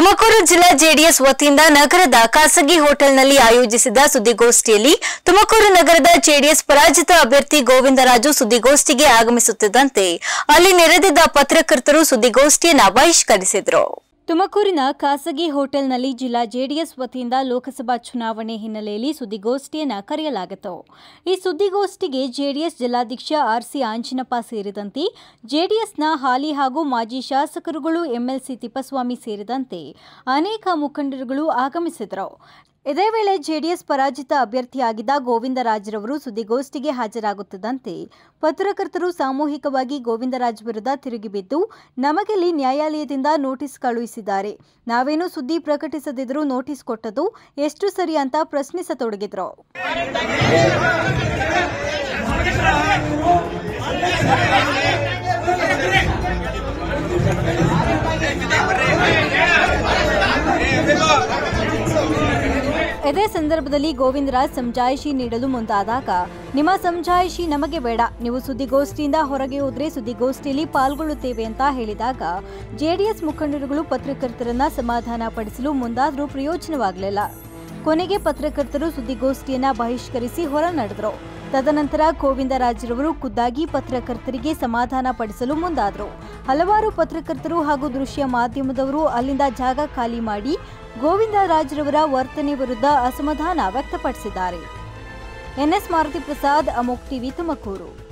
ತುಮಕೂರು ಜಿಲ್ಲಾ ಜೆಡಿಎಸ್ ವತಿಯಿಂದ ನಗರದ ಖಾಸಗಿ ಹೋಟೆಲ್ನಲ್ಲಿ ಆಯೋಜಿಸಿದ ಸುದ್ದಿಗೋಷ್ಠಿಯಲ್ಲಿ ತುಮಕೂರು ನಗರದ ಜೆಡಿಎಸ್ ಪರಾಜಿತ ಅಭ್ಯರ್ಥಿ ಗೋವಿಂದರಾಜು ಸುದ್ದಿಗೋಷ್ಠಿಗೆ ಆಗಮಿಸುತ್ತಿದ್ದಂತೆ ಅಲ್ಲಿ ನೆರೆದಿದ್ದ ಪತ್ರಕರ್ತರು ಸುದ್ದಿಗೋಷ್ಠಿಯನ್ನು ಬಹಿಷ್ಕರಿಸಿದರು. ತುಮಕೂರಿನ ಖಾಸಗಿ ಹೋಟೆಲ್ನಲ್ಲಿ ಜಿಲ್ಲಾ ಜೆಡಿಎಸ್ ವತಿಯಿಂದ ಲೋಕಸಭಾ ಚುನಾವಣೆ ಹಿನ್ನೆಲೆಯಲ್ಲಿ ಸುದ್ದಿಗೋಷ್ಠಿಯನ್ನು ಕರೆಯಲಾಗಿತ್ತು. ಈ ಸುದ್ದಿಗೋಷ್ಠಿಗೆ ಜೆಡಿಎಸ್ ಜಿಲ್ಲಾಧ್ಯಕ್ಷ ಆರ್.ಸಿ. ಆಂಜಿನಪ್ಪ ಸೇರಿದಂತೆ ಜೆಡಿಎಸ್ನ ಹಾಲಿ ಹಾಗೂ ಮಾಜಿ ಶಾಸಕರುಗಳು, ಎಂಎಲ್ಸಿ ತಿಪ್ಪಸ್ವಾಮಿ ಸೇರಿದಂತೆ ಅನೇಕ ಮುಖಂಡರುಗಳು ಆಗಮಿಸಿದರು. ಇದೇ ವೇಳೆ ಜೆಡಿಎಸ್ ಪರಾಜಿತ ಅಭ್ಯರ್ಥಿಯಾಗಿದ್ದ ಗೋವಿಂದರಾಜ್ರವರು ಸುದ್ದಿಗೋಷ್ಠಿಗೆ ಹಾಜರಾಗುತ್ತಿದ್ದಂತೆ ಪತ್ರಕರ್ತರು ಸಾಮೂಹಿಕವಾಗಿ ಗೋವಿಂದರಾಜ್ ವಿರುದ್ಧ ತಿರುಗಿಬಿದ್ದು, ನಮಗಿಲ್ಲಿ ನ್ಯಾಯಾಲಯದಿಂದ ನೋಟಿಸ್ ಕಳುಹಿಸಿದ್ದಾರೆ, ನಾವೇನು ಸುದ್ದಿ ಪ್ರಕಟಿಸದಿದ್ದರೂ ನೋಟಿಸ್ ಕೊಟ್ಟದ್ದು ಎಷ್ಟು ಸರಿ ಅಂತ ಪ್ರಶ್ನಿಸತೊಡಗಿದ್ರು. ಇದೇ ಸಂದರ್ಭದಲ್ಲಿ ಗೋವಿಂದರಾಜ್ ಸಮಜಾಯಿಷಿ ನೀಡಲು ಮುಂದಾದಾಗ, ನಿಮ್ಮ ಸಮಜಾಯಿಷಿ ನಮಗೆ ಬೇಡ, ನೀವು ಸುದ್ದಿಗೋಷ್ಠಿಯಿಂದ ಹೊರಗೆ ಹೋದರೆ ಸುದ್ದಿಗೋಷ್ಠಿಯಲ್ಲಿ ಪಾಲ್ಗೊಳ್ಳುತ್ತೇವೆ ಅಂತ ಹೇಳಿದಾಗ ಜೆಡಿಎಸ್ ಮುಖಂಡರುಗಳು ಪತ್ರಕರ್ತರನ್ನ ಸಮಾಧಾನ ಪಡಿಸಲು ಮುಂದಾದರೂ ಪ್ರಯೋಜನವಾಗಲಿಲ್ಲ. ಕೊನೆಗೆ ಪತ್ರಕರ್ತರು ಸುದ್ದಿಗೋಷ್ಠಿಯನ್ನ ಬಹಿಷ್ಕರಿಸಿ ಹೊರ ನಡೆದರು. ತದನಂತರ ಗೋವಿಂದರಾಜ್ರವರು ಖುದ್ದಾಗಿ ಪತ್ರಕರ್ತರಿಗೆ ಸಮಾಧಾನ ಪಡಿಸಲು ಮುಂದಾದರು. ಹಲವಾರು ಪತ್ರಕರ್ತರು ಹಾಗೂ ದೃಶ್ಯ ಮಾಧ್ಯಮದವರು ಅಲ್ಲಿಂದ ಜಾಗ ಖಾಲಿ ಮಾಡಿ ಗೋವಿಂದರಾಜ್ರವರ ವರ್ತನೆ ವಿರುದ್ಧ ಅಸಮಾಧಾನ ವ್ಯಕ್ತಪಡಿಸಿದ್ದಾರೆ. ಎನ್ಎಸ್ ಮಾರುತಿ ಪ್ರಸಾದ್, ಅಮೋಕ್ ಟಿವಿ, ತುಮಕೂರು.